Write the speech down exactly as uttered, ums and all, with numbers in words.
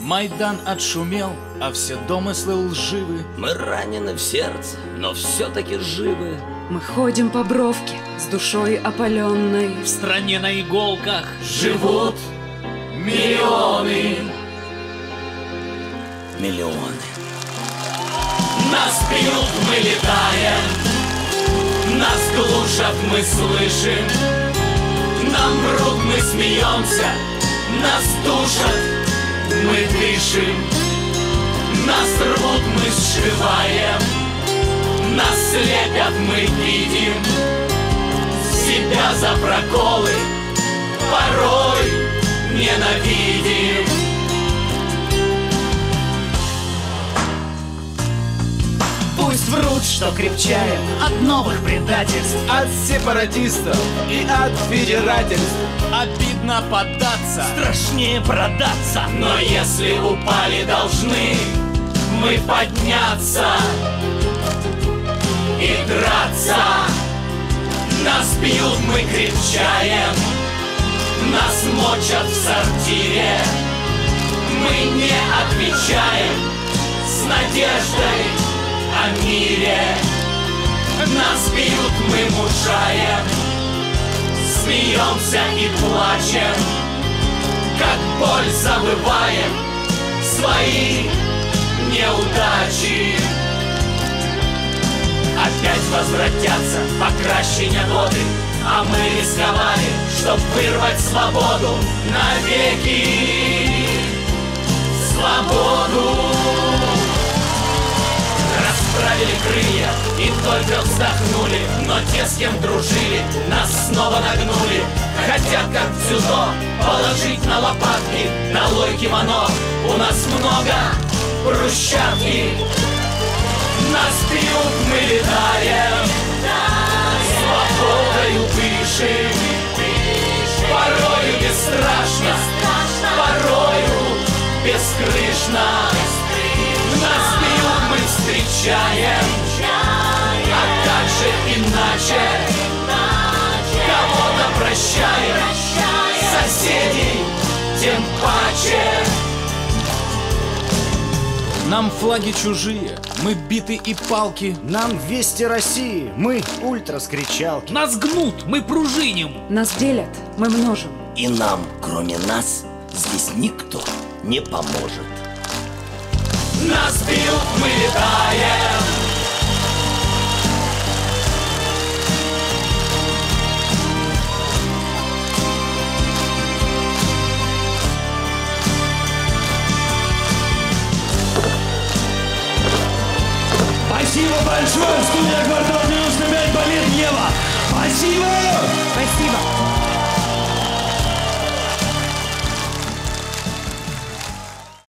Майдан отшумел, а все домыслы лживы. Мы ранены в сердце, но все-таки живы. Мы ходим по бровке с душой опаленной. В стране на иголках живут миллионы. Миллионы. Нас бьют, мы летаем, нас глушат, мы слышим. Нам врут, мы смеемся, нас душат, мы дышим. Нас рвут, мы сшиваем, нас слепят, мы видим. Себя за проколы порой ненавидим. Пусть врут, что крепчает от новых предательств, от сепаратистов и от федерательств. Обидно поддаться, страшнее продаться. но если упали, должны мы подняться и драться. Нас бьют, мы крепчаем, нас мочат в сортире. Мы не отвечаем с надеждой о мире. Нас бьют, мы мужаем, смеемся и плачем, как боль забываем свои неудачи. Опять возвратятся покращения годы, а мы рисковали, чтоб вырвать свободу навеки. Свободу. Расправили крылья и только вздохнули, но те, с кем дружили, нас снова нагнули. Хотят, как в дзюдо, положить на лопатки. Долой кимоно, у нас много брусчатки. Нас бьют, мы летаем, свободою дышим. Порою бесстрашно, порою бескрышно. Нас бьют, мы встречаем, а как же иначе? Кого-то прощаем, соседей тем паче. Нам флаги чужие, мы биты и палки. Нам вести России, мы ультраскричалки. Нас гнут, мы пружиним. Нас делят, мы множим. И нам, кроме нас, здесь никто не поможет. Нас бьют, мы летаем. Спасибо большое, студия «Квартал девяносто пять», болит Ева. Спасибо! Спасибо.